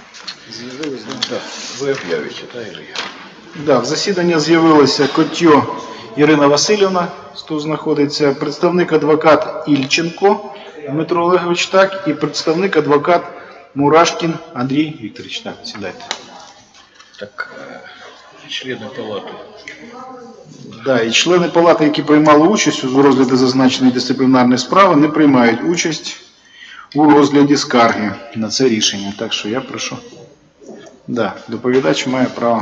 З'явилось, Да. Ви об'явите, так, Ілля? Да, в засіданні з'явилася Котьо Ірина Васильівна, тут знаходиться, представник адвокат Ільченко Дмитро Олегович, так, і представник адвокат Мурашкін Андрій Вікторович. Так, сідайте. Так, члени палати. Да, і члени палати, які приймали участь у розгляді зазначеної дисциплінарної справи, не приймають участь у розгляді скарги на це рішення. Так що я прошу. Да, доповідач має право.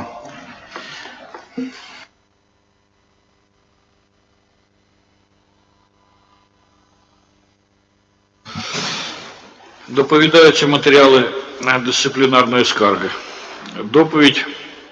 Доповідаються матеріали дисциплінарної скарги. Доповідь.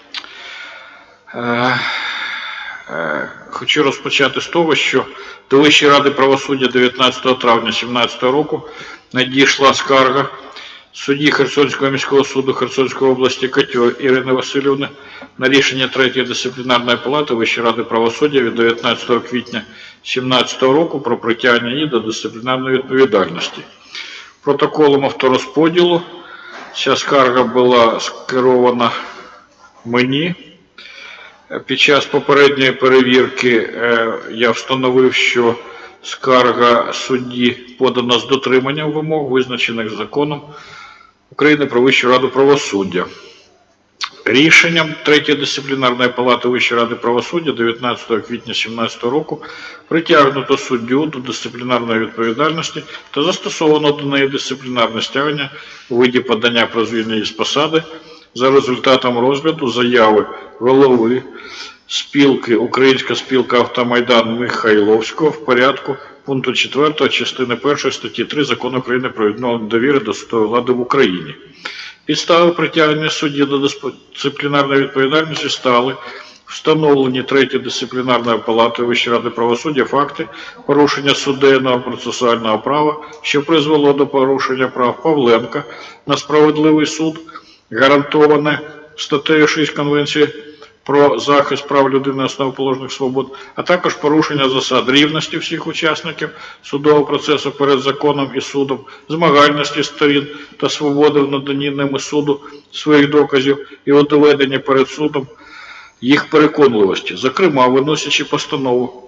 Хочу розпочати з того, що до Вищої ради правосуддя 19 травня 2017 року надійшла скарга судді Херсонського міського суду Херсонської області Котьо Ірини Васильівни на рішення 3-ї дисциплінарної палати Вищої ради правосуддя від 19 квітня 2017 року про притягнення її до дисциплінарної відповідальності. Протоколом авторозподілу ця скарга була скерована мені. Під час попередньої перевірки я встановив, що скарга судді подана з дотриманням вимог, визначених законом України про Вищу раду правосуддя. Рішенням 3-ї дисциплінарної палати Вищої ради правосуддя 19 квітня 2017 року притягнуто суддю до дисциплінарної відповідальності та застосовано до неї дисциплінарне стягнення у виді подання про звільнення з посади за результатом розгляду заяви голови спілки Українська спілка Автомайдан Михайловського в порядку пункту 4 частини 1 статті 3 Закону України про відновлення довіри до судової влади в Україні. Підстави притягнення судді до дисциплінарної відповідальності стали встановлені 3-ю дисциплінарною палатою Вищої ради правосуддя факти порушення суддейного процесуального права, що призвело до порушення прав Павленка на справедливий суд, гарантоване статтею 6 Конвенції про захист прав людини і основоположних свобод, а також порушення засад рівності всіх учасників судового процесу перед законом і судом, змагальності сторін та свободи в наданні ними суду своїх доказів і у доведенні перед судом їх переконливості, зокрема виносячи постанову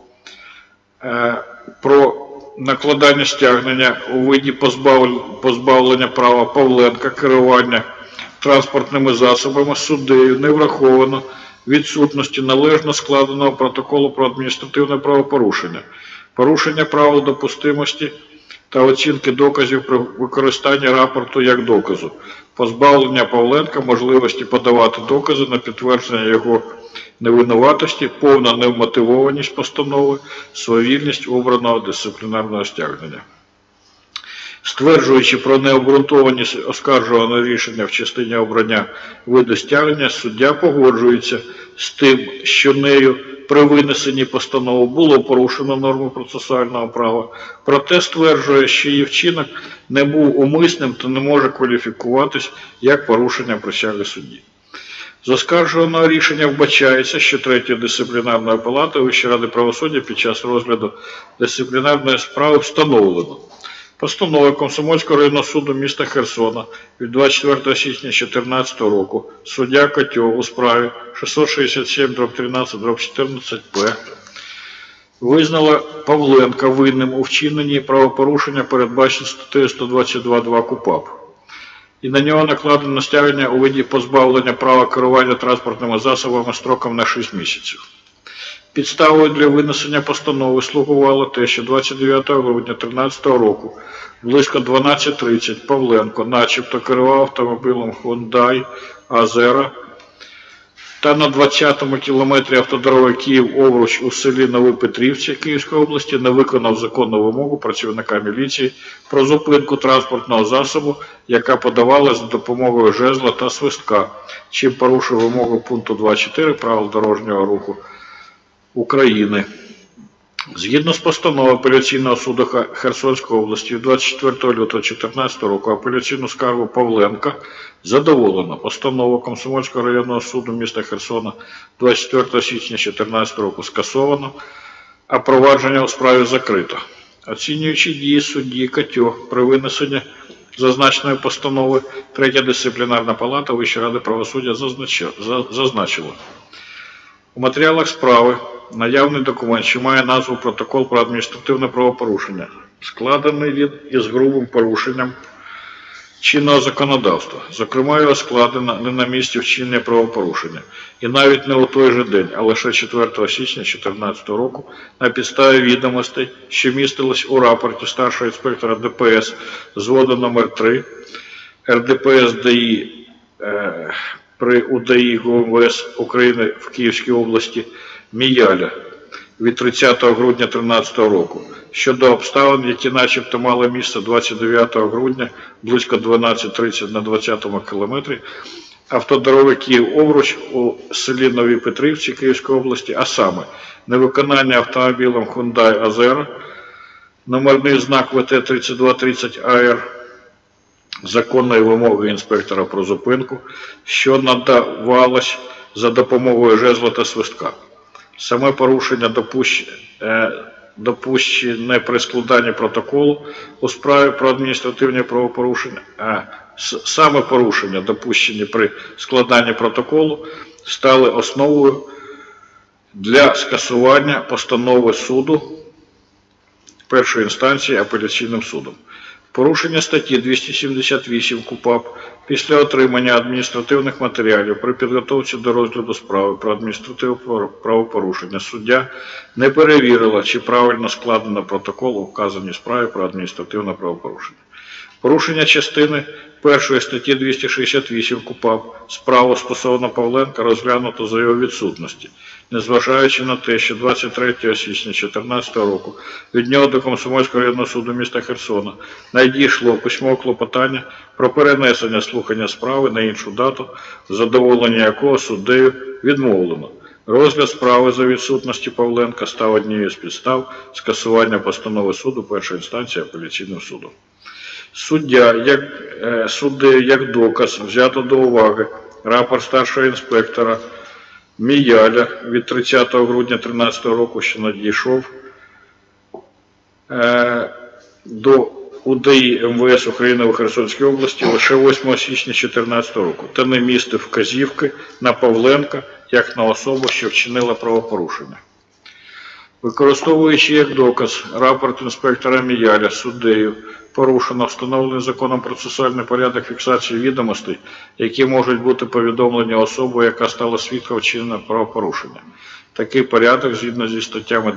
про накладання стягнення у виді позбавлення права Павленка керування транспортними засобами суддею не враховано відсутності належно складеного протоколу про адміністративне правопорушення, порушення правил допустимості та оцінки доказів при використанні рапорту як доказу, позбавлення Павленка можливості подавати докази на підтвердження його невинуватості, повна невмотивованість постанови, свавільність обраного дисциплінарного стягнення. Стверджуючи про необґрунтованість оскаржуваного рішення в частині обрання виду стягнення, суддя погоджується з тим, що нею при винесенні постанови було порушено норму процесуального права, проте стверджує, що її вчинок не був умисним та не може кваліфікуватись як порушення присяги судді. З оскаржуваного рішення вбачається, що 3-ю дисциплінарною палатою Вищої ради правосуддя під час розгляду дисциплінарної справи встановлено постановою Комсомольського районного суду міста Херсона від 24 січня 2014 року суддя Котьо у справі 667/13/14-П визнала Павленка винним у вчиненні правопорушення, передбачене статтею 122.2 КУпАП, і на нього накладено стягнення у виді позбавлення права керування транспортними засобами строком на 6 місяців. Підставою для винесення постанови слугувало те, що 29 грудня 2013 року близько 12:30 Павленко начебто керував автомобілем Hyundai Azera та на 20-му кілометрі автодороги Київ-Овруч у селі Новопетрівці Київської області не виконав законну вимогу працівника міліції про зупинку транспортного засобу, яка подавалась за допомогою жезла та свистка, чим порушив вимогу пункту 2.4 правил дорожнього руху України. Згідно з постановою апеляційного суду Херсонської області 24 лютого 2014 року апеляційну скаргу Павленка задоволено. Постанову Комсомольського районного суду міста Херсона 24 січня 2014 року скасовано, а провадження у справі закрито. Оцінюючи дії судді Котьо при винесенні зазначеної постанови, Третя дисциплінарна палата Вищої ради правосуддя зазначила. У матеріалах справи наявний документ, що має назву «Протокол про адміністративне правопорушення», складений він із грубим порушенням чинного законодавства. Зокрема, його складено не на місці вчинення правопорушення. І навіть не у той же день, а лише 4 січня 2014 року на підставі відомостей, що містились у рапорті старшого інспектора ДПС зводу номер 3 РДПС ДАІ при УДАІ ГУМВС України в Київській області Міяля від 30 грудня 2013 року щодо обставин, які начебто мали місце 29 грудня близько 12:30 на 20-му кілометрі автодороги Київ-Овруч у селі Нові Петрівці Київської області, а саме невиконання автомобілем Hyundai Azera, номерний знак ВТ-3230АР, законної вимоги інспектора про зупинку, що надавалось за допомогою жезла та свистка. Саме порушення допущене при складанні протоколу у справі про адміністративні правопорушення, саме порушення, допущені при складанні протоколу, стали основою для скасування постанови суду першої інстанції апеляційним судом. Порушення статті 278 КУпАП після отримання адміністративних матеріалів при підготовці до розгляду справи про адміністративне правопорушення суддя не перевірила, чи правильно складено протокол у вказаній справі про адміністративне правопорушення. Порушення частини 1 статті 268 КУпАП справу стосовно Павленка розглянуто за його відсутності, незважаючи на те, що 23 січня 2014 року від нього до Комсомольського районного суду міста Херсона надійшло письмове клопотання про перенесення слухання справи на іншу дату, задоволення якого суддею відмовлено. Розгляд справи за відсутності Павленка став однією з підстав скасування постанови суду першої інстанції апеляційним судом. Суддею як доказ взято до уваги рапорт старшого інспектора Міяля від 30 грудня 2013 року, що надійшов до УДАІ МВС України у Херсонській області лише 8 січня 2014 року та не містив вказівки на Павленка як на особу, що вчинила правопорушення. Використовуючи як доказ рапорт інспектора Міяля, суддею порушено встановлений законом процесуальний порядок фіксації відомостей, які можуть бути повідомлені особою, яка стала свідком вчинення правопорушення. Такий порядок, згідно зі статтями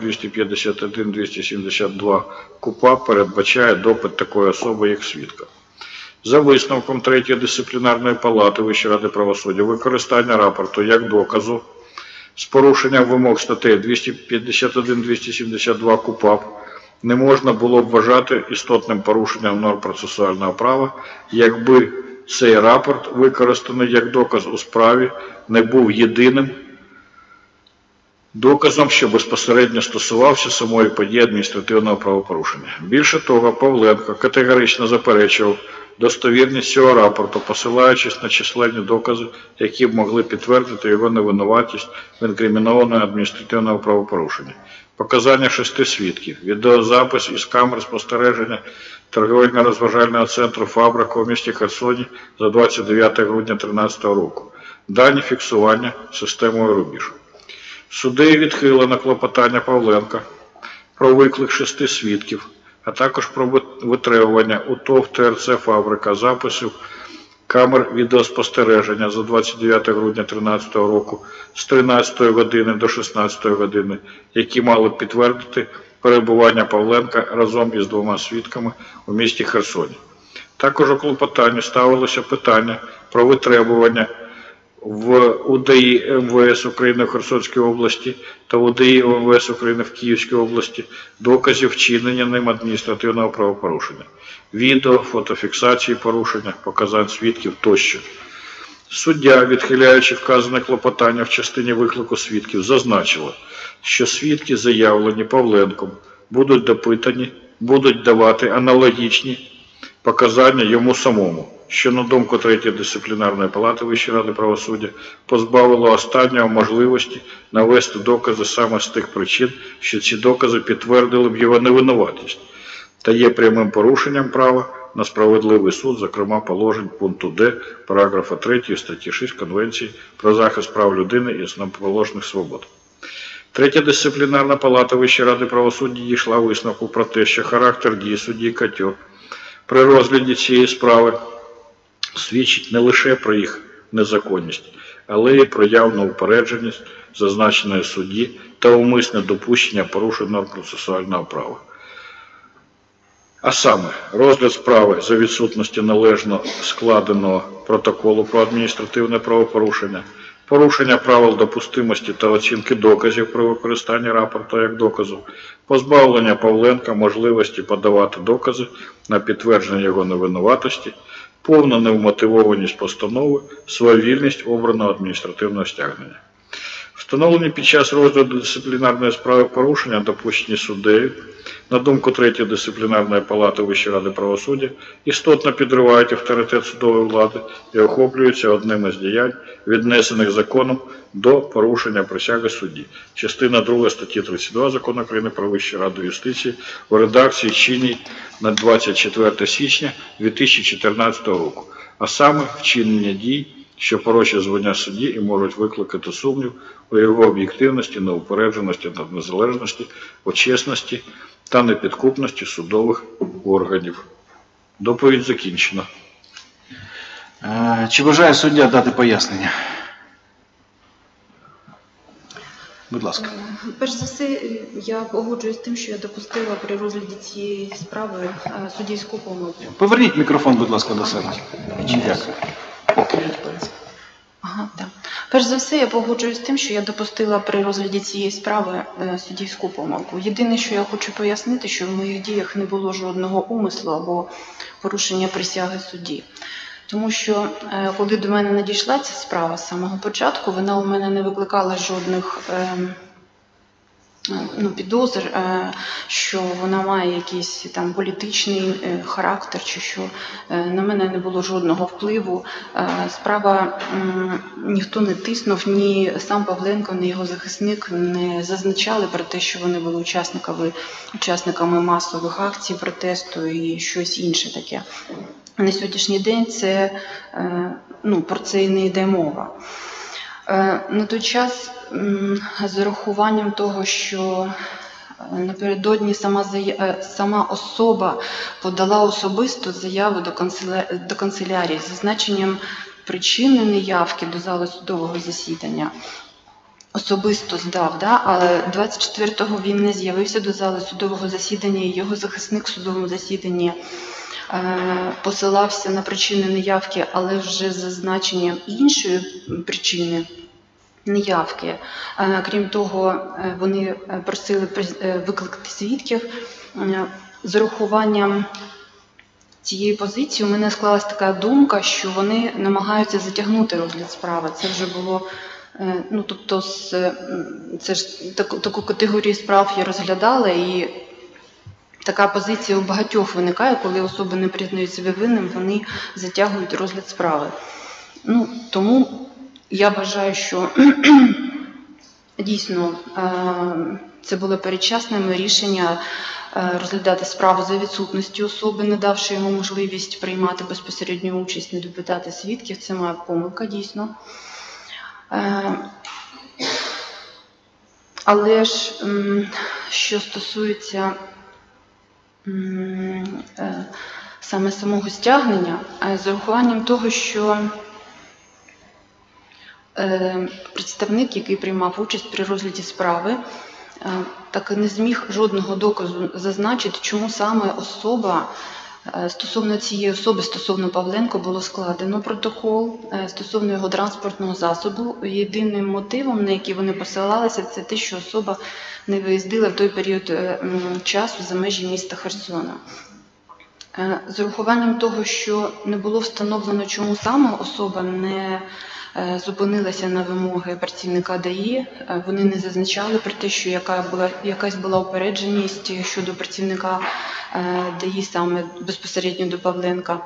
251-272 КУпАП, передбачає допит такої особи, як свідка. За висновком Третьої дисциплінарної палати Вищої ради правосуддя, використання рапорту як доказу з порушенням вимог статей 251-272 КУпАП не можна було б вважати істотним порушенням норм процесуального права, якби цей рапорт, використаний як доказ у справі, не був єдиним доказом, що безпосередньо стосувався самої події адміністративного правопорушення. Більше того, Павленко категорично заперечував достовірність цього рапорту, посилаючись на численні докази, які б могли підтвердити його невинуватість в інкримінованого адміністративного правопорушення. Показання 6 свідків, відеозапис із камер спостереження торговельно-розважального центру «Фабрика» у місті Херсоні за 29 грудня 2013 року. Дані фіксування системою «Рубіж». Суддею відхилено клопотання Павленка про виклик 6 свідків, а також про витребування у ТОВ ТРЦ «Фабрика» записів камер відеоспостереження за 29 грудня 2013 року з 13 години до 16 години, які мали підтвердити перебування Павленка разом із 2 свідками у місті Херсоні. Також у клопотанні ставилося питання про витребування в УДАІ МВС України в Херсонській області та в УДАІ МВС України в Київській області доказів вчинення ним адміністративного правопорушення, відео, фотофіксації порушення, показань свідків тощо. Суддя, відхиляючи вказане клопотання в частині виклику свідків, зазначила, що свідки, заявлені Павленком, будуть допитані, будуть давати аналогічні показання йому самому, що, на думку Третьої дисциплінарної палати Вищої ради правосуддя, позбавило останнього можливості навести докази саме з тих причин, що ці докази підтвердили б його невинуватість, та є прямим порушенням права на справедливий суд, зокрема положень пункту Д параграфа 3 статті 6 Конвенції про захист прав людини і основоположних свобод. Третя дисциплінарна палата Вищої ради правосуддя дійшла висновку про те, що характер дій судді Катьо при розгляді цієї справи свідчить не лише про їх незаконність, але й про явну упередженість зазначеної судді та умисне допущення порушень норм процесуального права. А саме, розгляд справи за відсутності належно складеного протоколу про адміністративне правопорушення, порушення правил допустимості та оцінки доказів при використанні рапорту як доказу, позбавлення Павленка можливості подавати докази на підтвердження його невинуватості, повна невмотивованість постанови, свавільність обраного адміністративного стягнення. Встановлені під час розгляду дисциплінарної справи порушення, допущені суддею, на думку третьої дисциплінарної палати Вищої ради правосуддя, істотно підривають авторитет судової влади і охоплюються одним із діянь, віднесених законом до порушення присяги судді. Частина 2 статті 32 Закону України про Вищу раду юстиції у редакції чинній на 24 січня 2014 року, а саме вчинення дій, що порочать звання судді і можуть викликати сумнів у його об'єктивності, неупередженості та незалежності, у чесності та непідкупності судових органів. Доповідь закінчена. Чи бажає суддя дати пояснення? Будь ласка. Перш за все, я погоджуюсь з тим, що я допустила при розгляді цієї справи суддівську помилку. Поверніть мікрофон, будь ласка, до себе. Дякую. Ага, так. Перш за все, я погоджуюсь з тим, що я допустила при розгляді цієї справи суддівську помилку. Єдине, що я хочу пояснити, що в моїх діях не було жодного умислу або порушення присяги судді. Тому що, коли до мене надійшла ця справа з самого початку, вона у мене не викликала жодних підозр, що вона має якийсь там політичний характер, чи що на мене не було жодного впливу. Справа ніхто не тиснув, ні сам Павленко, ні його захисник не зазначали про те, що вони були учасниками масових акцій протесту і щось інше таке. На сьогоднішній день про це і не йде мова. На той час, з урахуванням того, що напередодні сама особа подала особисто заяву до канцелярії з зазначенням причини неявки до залу судового засідання, особисто здав, але 24-го він не з'явився до залу судового засідання, і його захисник в судовому засіданні посилався на причини неявки, але вже з зазначенням іншої причини неявки. Крім того, вони просили викликати свідків. З урахуванням цієї позиції у мене склалась така думка, що вони намагаються затягнути розгляд справи. Це вже було, це ж таку категорію справ я розглядала, і така позиція у багатьох виникає, коли особи не признають себе винним, вони затягують розгляд справи. Тому я вважаю, що дійсно це було передчасним рішення розглядати справу за відсутності особи, не давши йому можливість приймати безпосередню участь, не допитати свідків. Це моя помилка, дійсно. Але ж, що стосується саме самого стягнення, з урахуванням того, що представник, який приймав участь при розгляді справи, так і не зміг жодного доказу зазначити, чому саме стосовно цієї особи, стосовно Павленко, було складено протокол, стосовно його транспортного засобу. Єдиним мотивом, на який вони посилалися, це те, що особа не виїздила в той період часу за межі міста Херсона. З урахуванням того, що не було встановлено, чому саме особа не зупинилася на вимоги працівника ДАІ, вони не зазначали про те, що якась була упередженість щодо працівника ДАІ, саме безпосередньо до Павленка.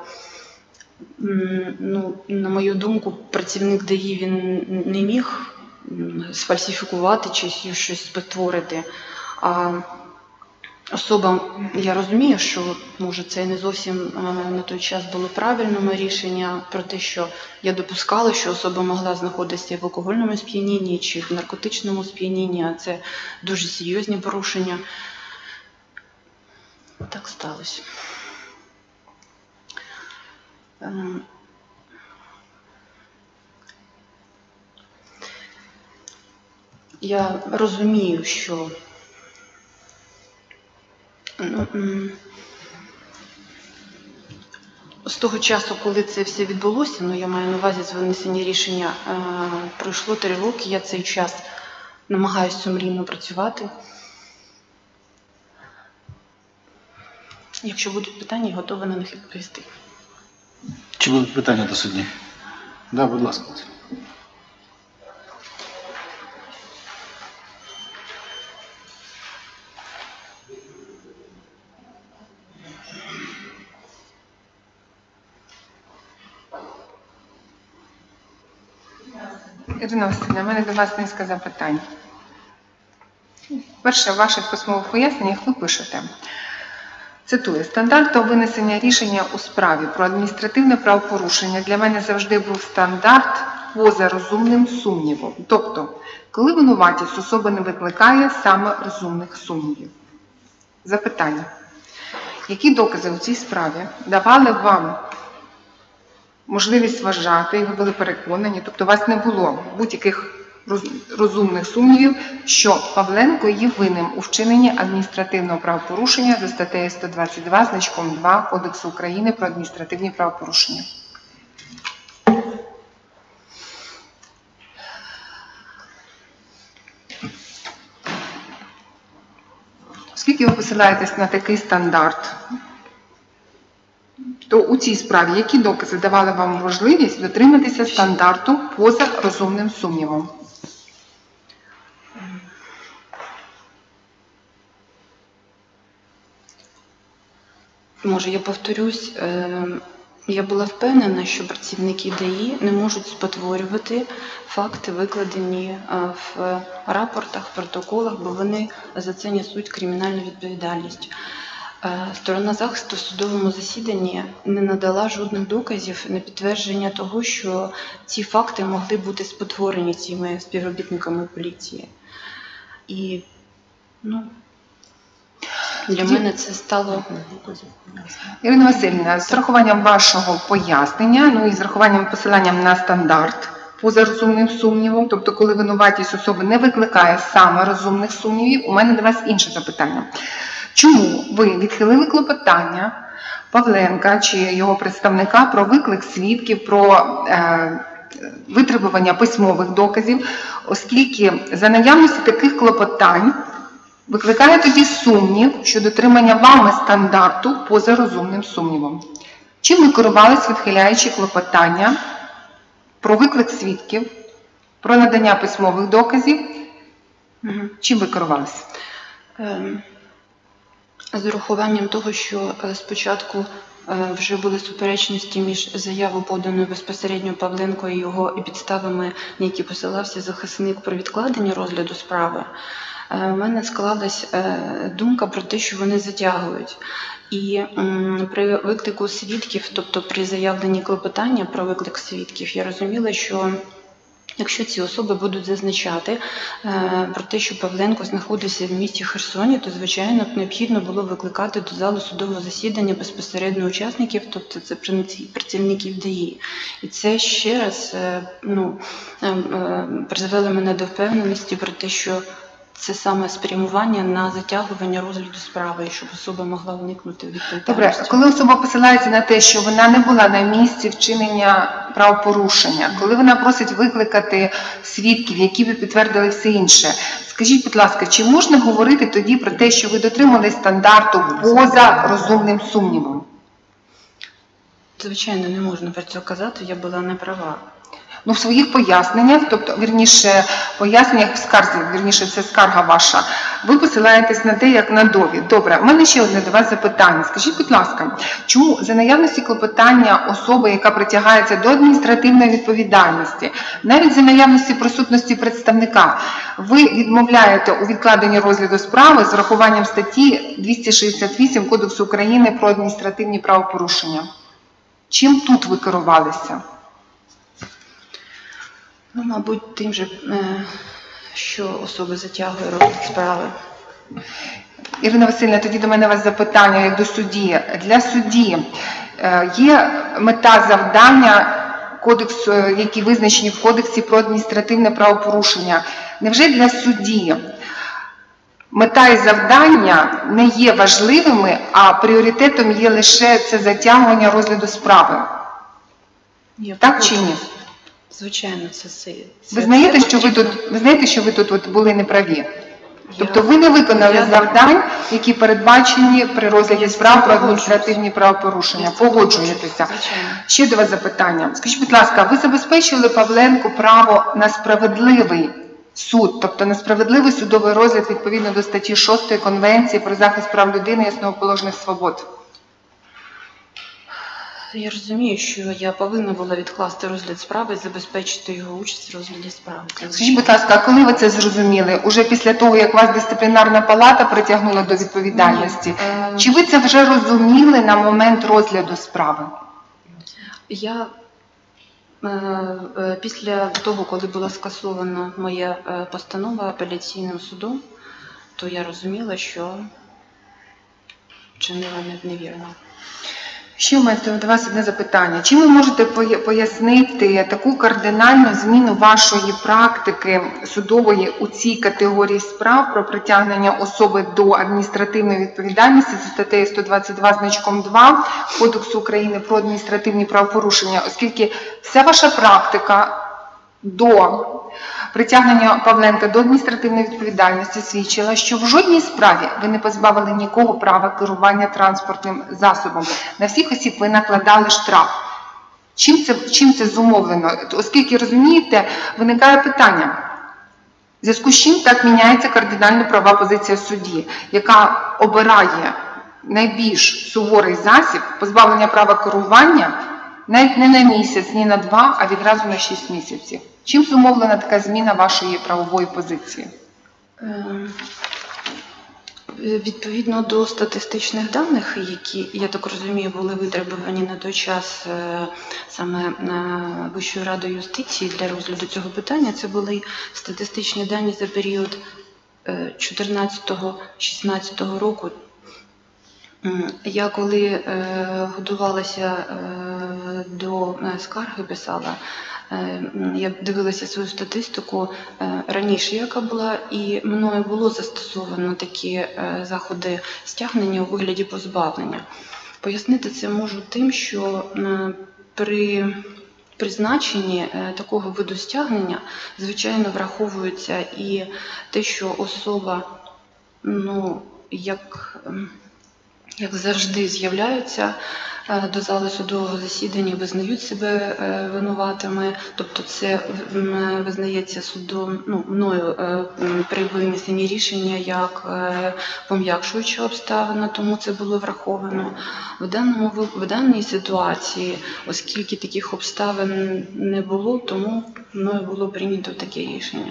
На мою думку, працівник ДАІ він не міг сфальсифікувати чи щось спотворити. А особа, я розумію, що може це не зовсім на той час було правильним рішення про те, що я допускала, що особа могла знаходитися в алкогольному сп'янінні чи в наркотичному сп'янінні, а це дуже серйозні порушення. Так сталося. Я розумію, що з того часу, коли це все відбулося, я маю на увазі з винесення рішення, пройшло 3 роки, я цей час намагаюся сумлінно працювати. Якщо будуть питання, я готова на них відповісти. Чи будуть питання до судді? Да, будь ласка. Ірина Васильівна, у мене до вас низка запитань. Перше, в ваших письмових поясненнях ви пишете, цитую, стандартом винесення рішення у справі про адміністративне правопорушення для мене завжди був стандарт поза розумним сумнівом. Тобто, коли винуватість особи не викликає саме розумних сумнівів. Запитання. Які докази у цій справі давали вам можливість вважати, і ви були переконані, тобто у вас не було будь-яких розумних сумнівів, що Павленко є винним у вчиненні адміністративного правопорушення за статтею 122 значком 2 Кодексу України про адміністративні правопорушення? Оскільки ви посилаєтесь на такий стандарт, то у цій справі які докази давали вам можливість дотриматися стандарту поза розумним сумнівом? Може, я повторюсь, я була впевнена, що працівники ДАІ не можуть спотворювати факти, викладені в рапортах, протоколах, бо вони за це несуть кримінальну відповідальність. Сторона захисту в судовому засіданні не надала жодних доказів на підтвердження того, що ці факти могли бути спотворені цими співробітниками поліції. І, для мене це стало... Ірина Васильівна, з урахуванням вашого пояснення, і з урахуванням посиланням на стандарт поза розумним сумнівом, тобто коли винуватість особи не викликає саме розумних сумнівів, у мене до вас інше запитання. Чому ви відхилили клопотання Павленка чи його представника про виклик свідків, про витребування письмових доказів, оскільки за наявності таких клопотань викликає тоді сумнів щодо дотримання вами стандарту поза розумним сумнівом? Чим ви керувались, відхиляючи клопотання про виклик свідків, про надання письмових доказів? Чим ви керувались? З урахуванням того, що спочатку вже були суперечності між заявою, поданою безпосередньо Павленко і його підставами, на які посилався захисник про відкладення розгляду справи, у мене склалась думка про те, що вони затягують. І при виклику свідків, тобто при заявленні клопотання про виклик свідків, я розуміла, що якщо ці особи будуть зазначати про те, що Павленко знаходився в місті Херсоні, то, звичайно, необхідно було викликати до залу судового засідання безпосередньо учасників, тобто це працівників ДАІ. І це ще раз призвело мене до впевненості про те, що це саме спрямування на затягування розгляду справи, щоб особа могла уникнути відповідальності. Добре, коли особа посилається на те, що вона не була на місці вчинення правопорушення, коли вона просить викликати свідків, які би підтвердили все інше, скажіть, будь ласка, чи можна говорити тоді про те, що ви дотримались стандарту поза розумним сумнівом? Звичайно, не можна про це казати, я була не права. Ну, в своїх поясненнях, тобто, вірніше, поясненнях в скарзі, вірніше, це скарга ваша, ви посилаєтесь на те, як на довід. Добре, у мене ще одне до вас запитання. Скажіть, будь ласка, чому за наявності клопотання особи, яка притягається до адміністративної відповідальності, навіть за наявності присутності представника, ви відмовляєте у відкладенні розгляду справи з врахуванням статті 268 Кодексу України про адміністративні правопорушення? Чим тут ви керувалися? Ну, мабуть, тим же, що особа затягує розгляд справи. Ірина Васильівна, тоді до мене у вас запитання, як до судді. Для судді є мета завдання, які визначені в Кодексі про адміністративне правопорушення. Невже для судді мета і завдання не є важливими, а пріоритетом є лише це затягування розгляду справи? Так чи ні? Звичайно, це. Ви знаєте, що ви тут були неправі? Тобто ви не виконали завдань, які передбачені при розгляді справ про адміністративні правопорушення. Погоджуєтеся. Ще до вас запитання. Скажіть, будь ласка, ви забезпечили Павленку право на справедливий суд, тобто на справедливий судовий розгляд відповідно до статті 6 Конвенції про захист прав людини і основоположних свобод? Я розумію, що я повинна була відкласти розгляд справи і забезпечити його участь в розгляді справи. Скажіть, будь ласка, а коли ви це зрозуміли? Уже після того, як вас дисциплінарна палата притягнула до відповідальності? Чи ви це вже розуміли на момент розгляду справи? Я після того, коли була скасована моя постанова апеляційним судом, то я розуміла, що чинила невірно. Ще у мене до вас одне запитання. Чим ви можете пояснити таку кардинальну зміну вашої практики судової у цій категорії справ про притягнення особи до адміністративної відповідальності за статтею 122 значком 2 Кодексу України про адміністративні правопорушення, оскільки вся ваша практика до притягнення Павленка до адміністративної відповідальності свідчила, що в жодній справі ви не позбавили нікого права керування транспортним засобом. На всіх осіб ви накладали штраф. Чим це зумовлено? Оскільки, розумієте, виникає питання. В зв'язку з чим так міняється кардинально права позиція судді, яка обирає найбільш суворий засіб позбавлення права керування навіть не на місяць, ні на 2, а відразу на 6 місяців. Чим зумовлена така зміна вашої правової позиції? Відповідно до статистичних даних, які, я так розумію, були витребувані на той час саме Вищою радою юстиції для розгляду цього питання, це були статистичні дані за період 2014-2016 року. Я коли готувалася до скарги, писала, я дивилася свою статистику раніше, яка була, і мною було застосовано такі заходи стягнення у вигляді позбавлення. Пояснити це можу тим, що при призначенні такого виду стягнення, звичайно, враховується і те, що особа, як завжди, з'являються до зали судового засідання, визнають себе винуватими, тобто це визнається судом, мною при винесенні рішення як пом'якшуюча обставина, тому це було враховано. В даній ситуації, оскільки таких обставин не було, тому мною було прийнято таке рішення.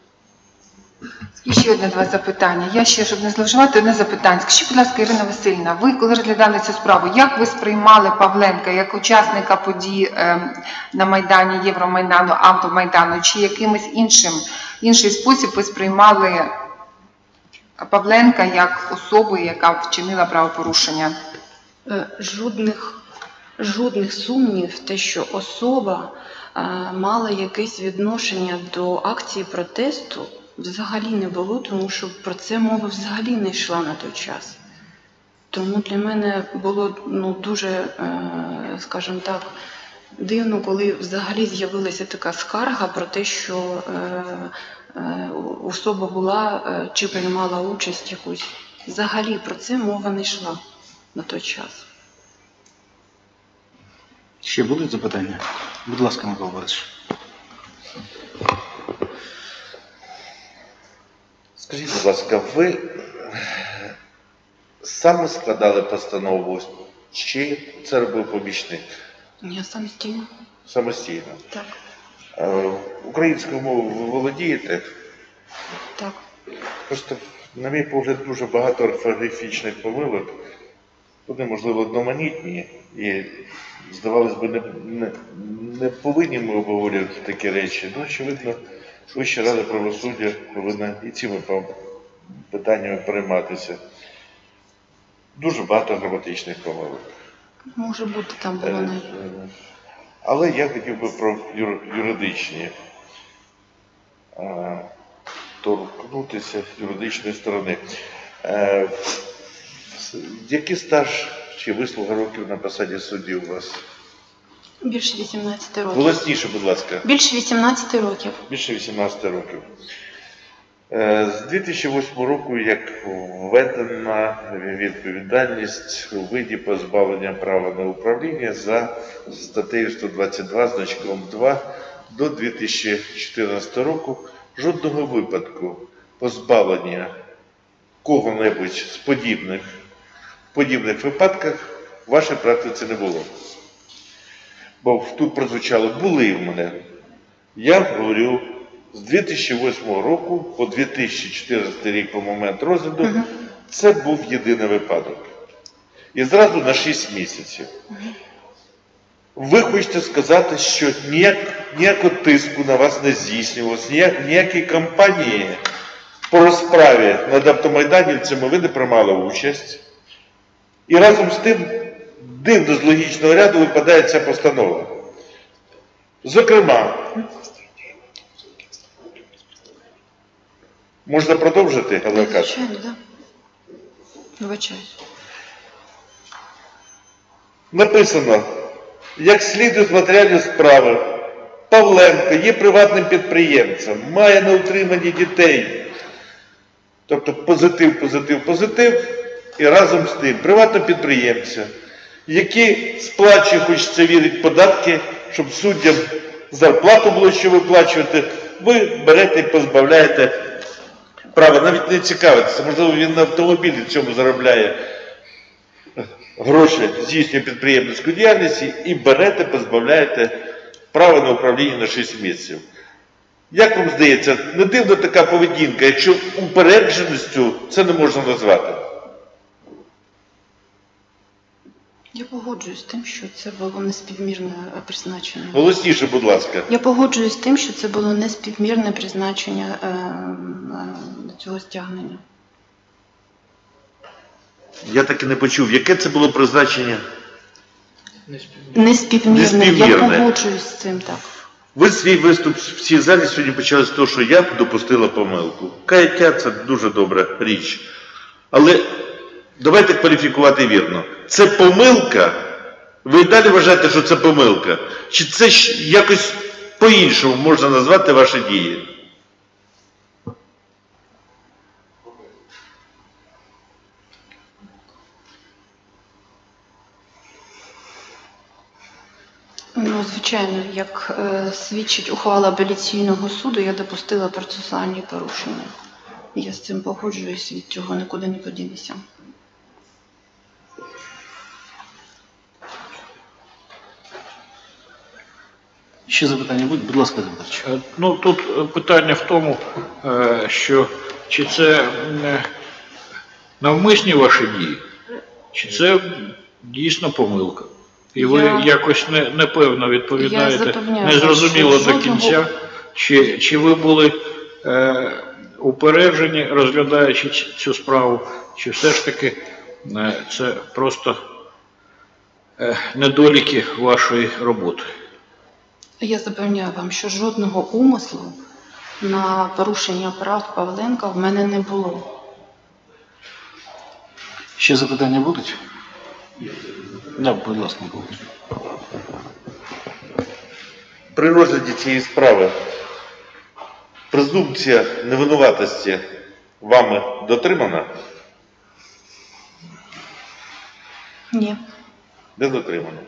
І ще одне два запитання. Я ще, щоб не зловживати, одне запитання. Скажіть, будь ласка, Ірина Васильівна, ви, коли розглядали цю справу, як ви сприймали Павленка як учасника подій на Майдані, Євромайдану, Автомайдану, чи якимось інший спосіб ви сприймали Павленка як особу, яка вчинила правопорушення? Жодних сумнів в те, що особа мала якесь відношення до акції протесту, взагалі не було, тому що про це мова взагалі не йшла на той час. Тому для мене було дуже, скажімо так, дивно, коли взагалі з'явилася така скарга про те, що особа була чи приймала участь якусь. Взагалі про це мова не йшла на той час. Ще будуть запитання? Будь ласка, Микола Борисович. Скажіть, будь ласка, ви саме складали постанову, чи це робив помічник? Я самостійно. Самостійно. Так, Українською мовою ви володієте? так. Просто, на мій погляд, дуже багато орфографічних помилок. Вони, можливо, одноманітні і, здавалось би, не повинні ми обговорювати такі речі. Ну, очевидно, Вища рада правосуддя повинна і цими питаннями перейматися. Дуже багато граматичних помилок. Може бути, там було не. Але я хотів би про юридичні торкнутися юридичної сторони. Який стаж чи вислуга років на посаді судді у вас? Більше 18 років. Голосніше, будь ласка. Більше 18 років. Більше 18 років. З 2008 року, як введена відповідальність у виді позбавлення права на управління за статтею 122 значком 2 до 2014 року жодного випадку позбавлення кого-небудь з подібних випадках в вашій практиці не було. Бо тут прозвучало «були в мене». Я говорю, з 2008 року по 2014 рік по момент розгляду це був єдиний випадок. І зразу на 6 місяців. Ви хочете сказати, що ніякого тиску на вас не здійснювалося, ніякої кампанії по розправі над автомайданівцями ви не приймали участь. І разом з тим, дивно з логічного ряду випадає ця постанова. Зокрема, можна продовжити, адвокат? Звичайно, так. Вибачаюсь. Написано, як слідує з матеріалів справи, Павленко є приватним підприємцем, має на утриманні дітей. Тобто позитив, і разом з тим приватного підприємця, який сплачує, хочеться вірити, податки, щоб суддям зарплату було що виплачувати, ви берете і позбавляєте права. Навіть не цікавитися, можливо, він на автомобілі в цьому заробляє гроші, здійснює підприємницьку діяльність і берете, позбавляєте права на управління на 6 місяців. Як вам здається, не дивна така поведінка, якщо упередженістю це не можна назвати? Я погоджуюсь з тим, що це було неспівмірне призначення. Голосніше, будь ласка. Я погоджуюсь з тим, що це було неспівмірне призначення цього стягнення. Я так і не почув, яке це було призначення? Неспівмірне. Я Неспівмірне. погоджуюсь з цим, так. Ви свій виступ в цій залі сьогодні почали з того, що я допустила помилку. Каяття – це дуже добра річ. Але давайте кваліфікувати вірно. Це помилка? Ви далі вважаєте, що це помилка? Чи це якось по-іншому можна назвати ваші дії? Ну, звичайно, як свідчить ухвала апеляційного суду, я допустила процесуальні порушення. Я з цим погоджуюсь, від цього нікуди не подінуся. Ще запитання будуть? Будь ласка, Дмитрович. Ну, тут питання в тому, що чи це навмисні ваші дії, чи це дійсно помилка. І ви якось непевно відповідаєте, незрозуміло до кінця, чи ви були упереджені, розглядаючи цю справу, чи все ж таки це просто недоліки вашої роботи. Я запевняю вам, що жодного умислу на порушення прав Павленка в мене не було. Ще запитання будуть? Да, будь ласка. При розгляді цієї справи презумпція невинуватості вами дотримана? Ні. Не дотримана.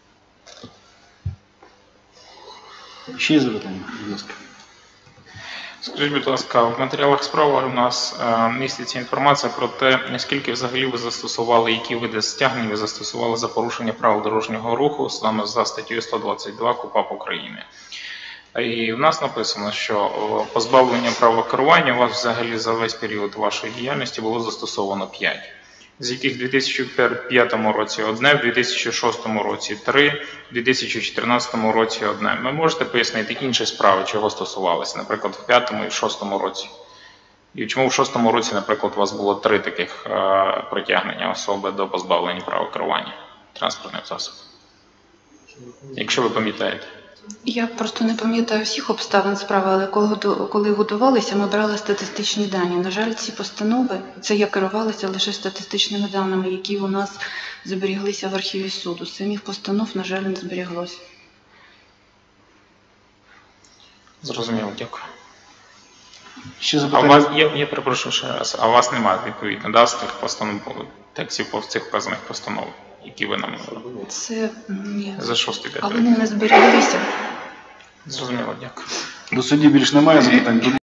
Ще є запитання, будь ласка. Скажіть, будь ласка, в матеріалах справи у нас міститься інформація про те, наскільки взагалі ви застосували, які види стягнень ви застосували за порушення правил дорожнього руху саме за статтею 122 КУпАП України. І в нас написано, що позбавлення права керування у вас взагалі за весь період вашої діяльності було застосовано 5. З яких в 2005 році одне, в 2006 році 3, в 2014 році одне. Ви можете пояснити інші справи, чого стосувалися, наприклад, в 5 і в 6 році? І чому в 6 році, наприклад, у вас було 3 таких притягнення особи до позбавлення права керування транспортним засобом? Якщо ви пам'ятаєте. Я просто не пам'ятаю всіх обставин справи, але коли готувалися, ми брали статистичні дані. На жаль, ці постанови, це я керувалася лише статистичними даними, які у нас зберіглися в архіві суду. Самих постанов, на жаль, не зберіглося. Зрозуміло, дякую. Ще А у запитання? вас, я перепрошую ще раз, а у вас немає відповідно, да, з тих постанов, текстів по цих вказаних постанов, які ви нам Це ні. за 6-5 А вони не зберіглися. Зрозуміло, дякую. До судді більш немає запитань?